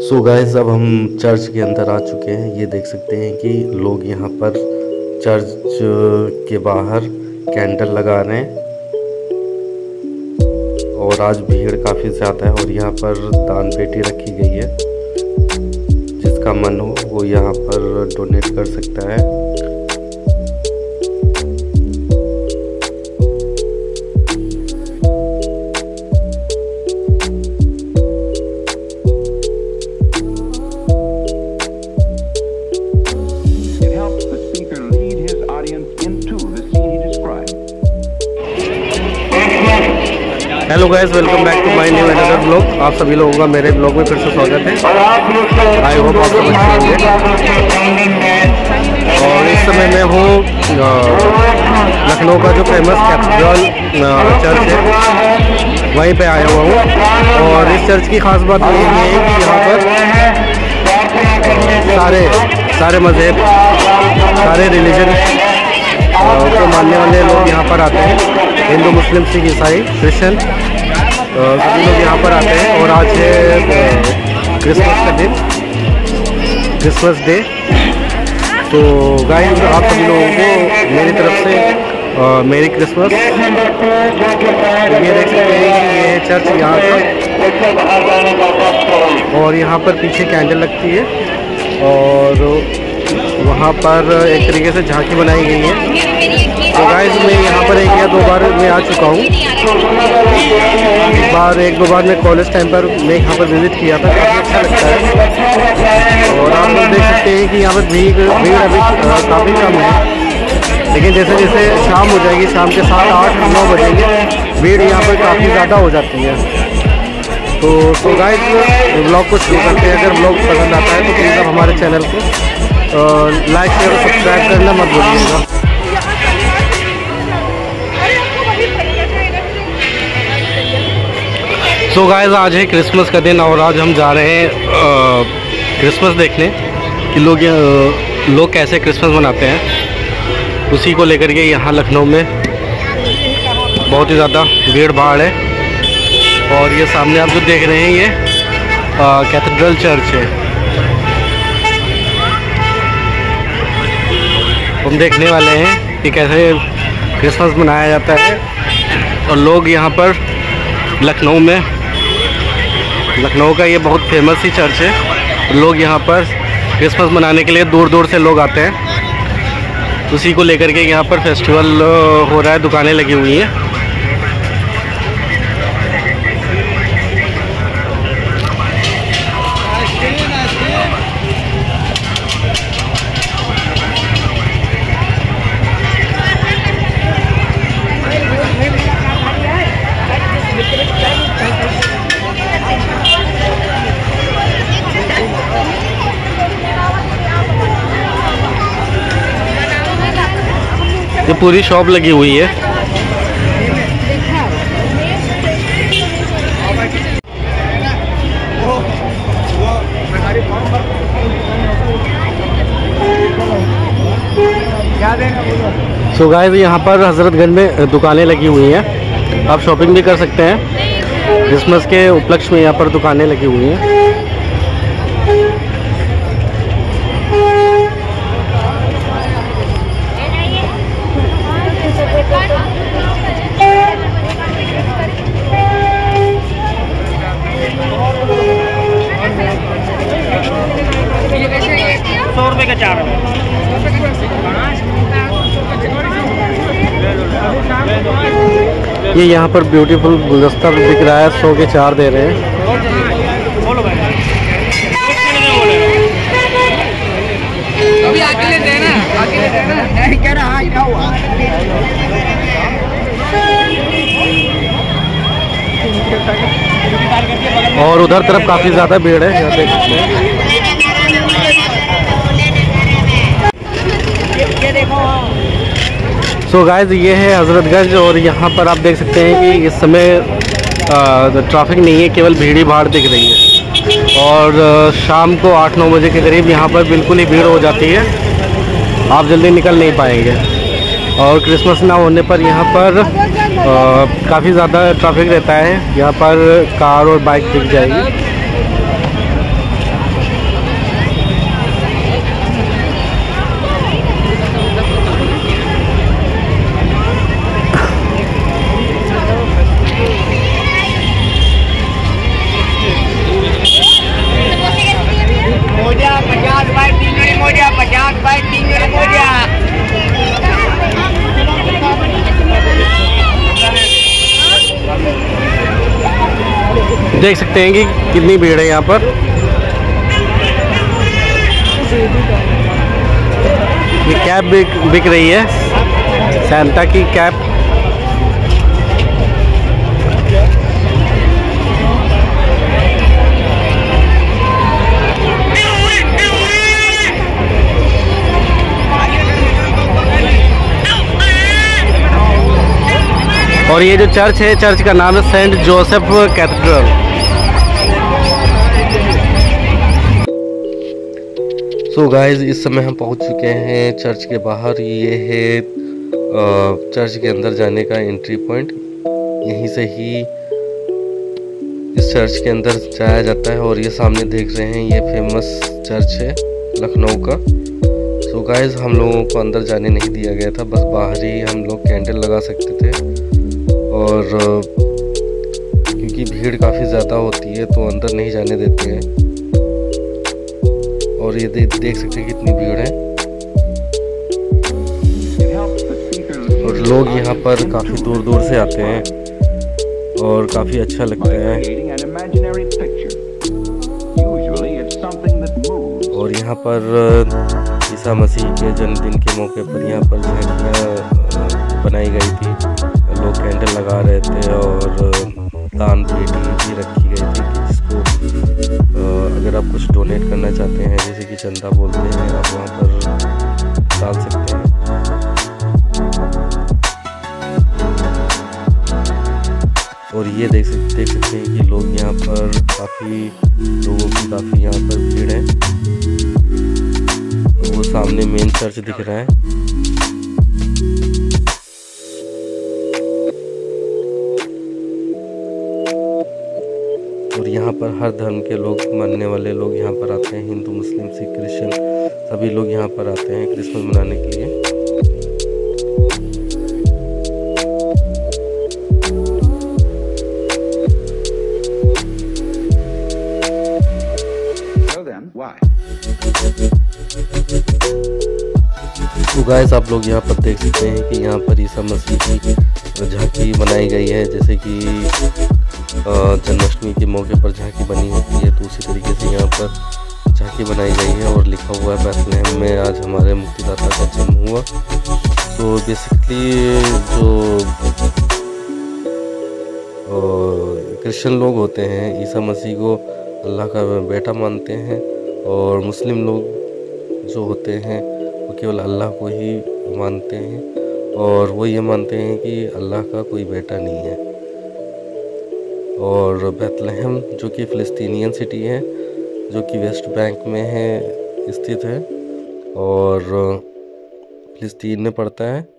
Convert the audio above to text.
So guys, अब हम church के अंदर आ चुके हैं। ये देख सकते हैं कि लोग यहाँ पर चर्च के बाहर कैंडल लगा रहे हैं और आज भीड़ काफ़ी ज़्यादा है। और यहाँ पर दान पेटी रखी गई है, जिसका मन हो वो यहाँ पर डोनेट कर सकता है। Hello guys, welcome back to my new another blog. आप सभी लोगों का मेरे ब्लॉग में फिर से स्वागत है। आई होप आप सब अच्छे होंगे। और इस समय मैं हूँ लखनऊ का जो फेमस कैथेड्रल चर्च है, वहीं पे आया हुआ हूँ। और इस चर्च की खास बात ये है कि यहाँ पर सारे मज़हब, सारे रिलीजन को मानने वाले लोग यहाँ पर आते हैं। हिंदू, मुस्लिम, सिख, ईसाई, क्रिश्चियन सभी लोग यहाँ पर आते हैं। और आज है क्रिसमस का दिन, क्रिसमस डे। तो गाइस, आप सभी लोगों को मेरी तरफ से मेरी क्रिसमस। ये देख सकते हैं कि ये चर्च यहाँ पर, और यहाँ पर पीछे कैंडल लगती है और वहाँ पर एक तरीके से झांकी बनाई गई है। तो गाइस, मैं यहाँ पर एक या दो बार मैं आ चुका हूँ। एक दो बार मैं कॉलेज टाइम पर मैं यहाँ पर विजिट किया था, काफ़ी अच्छा लगता है। और आप लोग देख सकते हैं कि यहाँ पर भीड़ अभी काफ़ी कम है, लेकिन जैसे जैसे शाम हो जाएगी, शाम के 7, 8, 9 बजेंगे, भीड़ यहाँ पर काफ़ी ज़्यादा हो जाती है। तो गाइस, ब्लॉग को शुरू करते हैं। अगर ब्लॉग पसंद आता है तो प्लीज़ आप हमारे चैनल को लाइक, शेयर और सब्सक्राइब करना मत भूलिएगा। सो गाइस, आज है क्रिसमस का दिन और आज हम जा रहे हैं क्रिसमस देखने कि लोग कैसे क्रिसमस मनाते हैं। उसी को लेकर के यहाँ लखनऊ में बहुत ही ज़्यादा भीड़ भाड़ है। और ये सामने आप जो देख रहे हैं ये कैथेड्रल चर्च है। हम देखने वाले हैं कि कैसे क्रिसमस मनाया जाता है। और लोग यहाँ पर लखनऊ का ये बहुत फेमस ही चर्च है। लोग यहाँ पर क्रिसमस मनाने के लिए दूर दूर से लोग आते हैं। उसी को लेकर के यहाँ पर फेस्टिवल हो रहा है, दुकानें लगी हुई हैं। ये पूरी शॉप लगी हुई है। सो गाइस, यहाँ पर हजरतगंज में दुकानें लगी हुई हैं, आप शॉपिंग भी कर सकते हैं। क्रिसमस के उपलक्ष्य में यहाँ पर दुकानें लगी हुई हैं। ये यहाँ पर ब्यूटीफुल गुलदस्ता भी बिक रहा है, 100 के 4 दे रहे हैं। और उधर तरफ काफ़ी ज़्यादा भीड़ है, यहाँ देख सकते हैं। सो गाइस, ये है हजरतगंज और यहाँ पर आप देख सकते हैं कि इस समय ट्रैफिक नहीं है, केवल भीड़ ही भाड़ दिख रही है। और शाम को 8-9 बजे के करीब यहाँ पर बिल्कुल ही भीड़ हो जाती है, आप जल्दी निकल नहीं पाएंगे। और क्रिसमस ना होने पर यहाँ पर काफ़ी ज़्यादा ट्रैफिक रहता है। यहाँ पर कार और बाइक दिख जाएगी। देख सकते हैं कि कितनी भीड़ है यहाँ पर। ये कैप बिक रही है, सैंटा की कैप। और ये जो चर्च है, चर्च का नाम है Saint Joseph Cathedral. So guys, इस समय हम पहुंच चुके हैं चर्च के बाहर। ये है चर्च के अंदर जाने का एंट्री पॉइंट। यहीं से ही इस चर्च के अंदर जाया जाता है। और ये सामने देख रहे हैं, ये फेमस चर्च है लखनऊ का। सो गाइस, हम लोगों को अंदर जाने नहीं दिया गया था, बस बाहर ही हम लोग कैंडल लगा सकते थे। और क्योंकि भीड़ काफ़ी ज़्यादा होती है तो अंदर नहीं जाने देते हैं। और ये देख सकते हैं कितनी भीड़ है। और लोग यहाँ पर काफ़ी दूर दूर से आते हैं और काफ़ी अच्छा लगता है। और यहाँ पर ईसा मसीह के जन्मदिन के मौके पर यहाँ पर झांकियाँ बनाई गई थी, लोग कैंडल लगा रहे थे और दान पेटी भी रखी गई थी कि जिसको अगर आप कुछ डोनेट करना चाहते हैं, जैसे कि चंदा बोलते हैं, आप वहाँ पर डाल सकते हैं। और ये देख सकते हैं कि लोग यहाँ पर लोगों की काफ़ी यहाँ पर भीड़ है। तो वो सामने मेन चर्च दिख रहा है। और यहाँ पर हर धर्म के लोग, मानने वाले लोग यहाँ पर आते हैं। हिंदू, मुस्लिम, सिख, क्रिश्चियन, सभी लोग यहाँ पर आते हैं क्रिसमस मनाने के लिए। तो गाइस, आप लोग यहाँ पर देख सकते हैं कि यहाँ पर ईसा मसीह की झांकी बनाई गई है। जैसे कि जन्माष्टमी के मौके पर झांकी बनी होती है, तो उसी तरीके से यहाँ पर झांकी बनाई गई है। और लिखा हुआ है, बैथलेहम में आज हमारे मुक्तिदाता का जन्म हुआ। तो बेसिकली जो क्रिश्चियन लोग होते हैं, ईसा मसीह को अल्लाह का बेटा मानते हैं। और मुस्लिम लोग जो होते हैं वो केवल अल्लाह को ही मानते हैं। और वो ये मानते हैं कि अल्लाह का कोई बेटा नहीं है। और बैथलेहम जो कि फ़िलिस्तीनियन सिटी है, जो कि वेस्ट बैंक में है, स्थित है और फ़िलिस्तीन में पड़ता है।